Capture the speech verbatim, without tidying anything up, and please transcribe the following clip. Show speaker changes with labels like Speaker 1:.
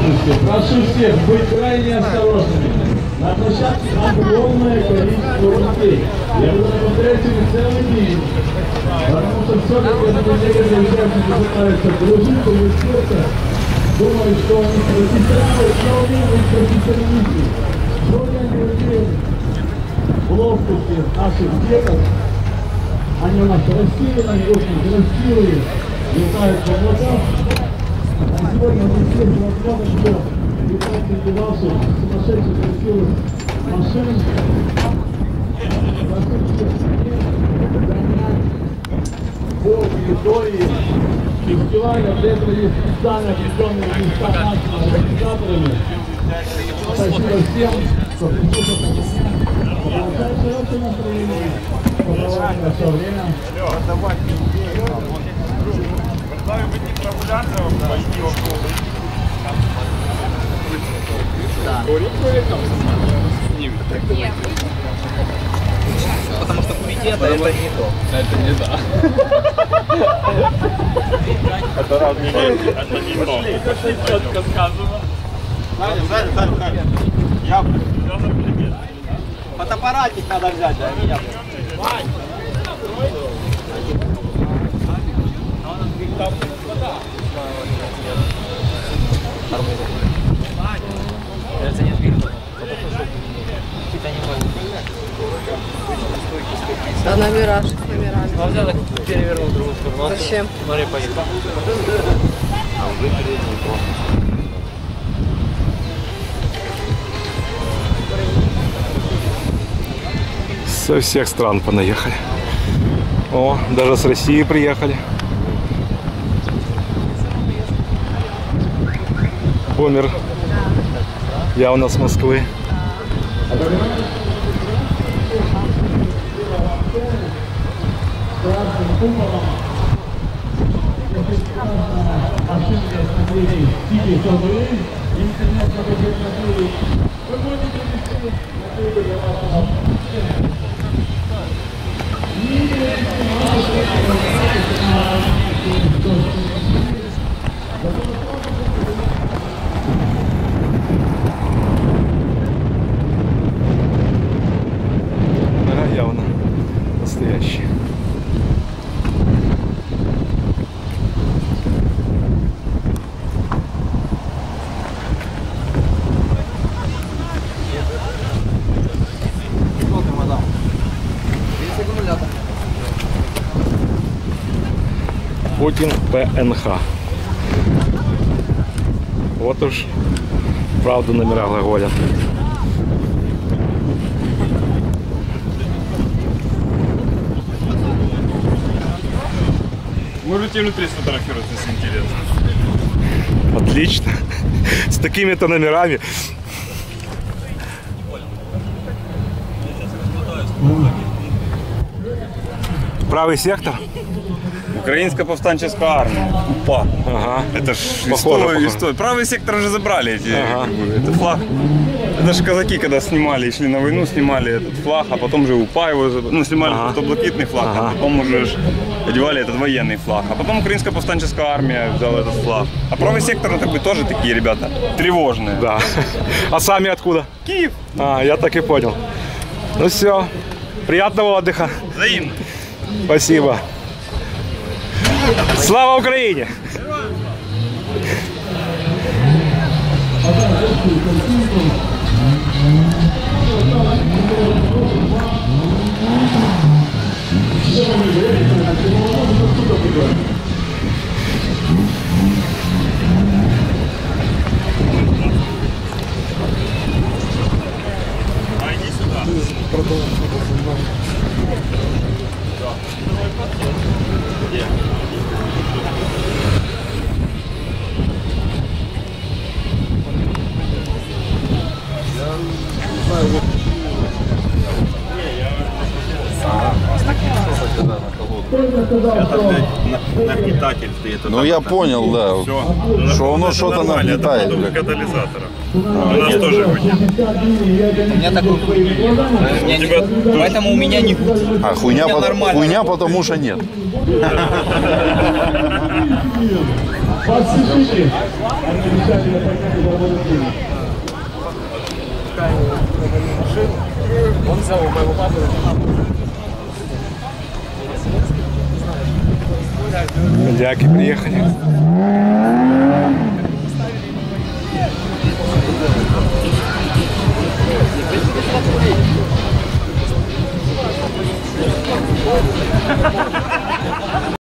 Speaker 1: осторожности. Прошу всех быть крайне осторожными. На площадке огромное количество людей. Я буду повторять сегодня целый день. Потому что все-таки некоторые участники пытаются дружить, увлекаться. Думаю, что они профессионалы, но они профессионалисты. Но я не уверен в ловкости наших деток. Они у нас красивые, они очень красивые, летают в облаках. А сегодня мы все возможно, что летать среди ваших сумасшедших красивых машин. По территории фестиваля для этого есть специально определенные места нашими организаторами. Спасибо всем, кто присутствовал. Продолжает хорошее настроение. Продолжает наше время.
Speaker 2: Должна быть не прогуляться, а пойти вокруг.
Speaker 3: Нет. Потому что курить это, это не то.
Speaker 4: Это не да.
Speaker 2: Это разные вещи, это не то.
Speaker 4: Пошли, четко сказано.
Speaker 2: Саня, Саня, Саня, Саня. Я
Speaker 3: Фотоаппаратик надо взять, да? Меня.
Speaker 5: А номера, с номерами?
Speaker 3: Ну, взял их, перевернул в другую сторону.
Speaker 5: Зачем?
Speaker 3: Смотри, поехал.
Speaker 2: А уже передний просто.
Speaker 6: Со всех стран понаехали. О, даже с России приехали. Помер явно с Москвы. Да, явно настоящий. Путин ПНХ. Вот уж правду номера глаголят.
Speaker 2: Можете внутри сфотографироваться, если интересно.
Speaker 6: Отлично. С такими-то номерами. Правый сектор.
Speaker 2: Украинская повстанческая армия. УПА.
Speaker 6: Ага.
Speaker 2: Это ж
Speaker 6: Похоже,
Speaker 2: история,
Speaker 6: похоже.
Speaker 2: история. Правый сектор уже забрали эти,
Speaker 6: Ага.
Speaker 2: как бы, это флаг. Это же казаки, когда снимали, шли на войну, снимали этот флаг, а потом же УПА его, заб- ну, снимали
Speaker 6: Ага.
Speaker 2: просто блакитный флаг,
Speaker 6: Ага.
Speaker 2: а потом уже ж одевали этот военный флаг. А потом Украинская повстанческая армия взяла этот флаг. А правый сектор, ну, как бы тоже такие ребята тревожные.
Speaker 6: Да. А сами откуда?
Speaker 2: Киев.
Speaker 6: А, я так и понял. Ну все. Приятного отдыха.
Speaker 2: Взаимно.
Speaker 6: Спасибо. Слава Украине!
Speaker 2: А иди сюда. Это, блядь, нагнетатель стоит.
Speaker 7: Ну я понял, да,
Speaker 2: Все.
Speaker 7: что оно что-то нагнетает,
Speaker 2: Это
Speaker 7: блядь.
Speaker 2: катализатора. У нас тоже будет.
Speaker 3: У меня такой хуйни нет. У меня
Speaker 2: тебя
Speaker 3: не- Поэтому у меня не будет.
Speaker 7: А хуйня,
Speaker 3: У меня
Speaker 7: по-
Speaker 3: нормально.
Speaker 7: хуйня потому что нет.
Speaker 1: Подпишите. Обязательно подняли благодарение.
Speaker 4: Он взял у моего папы.
Speaker 6: Медяки приехали.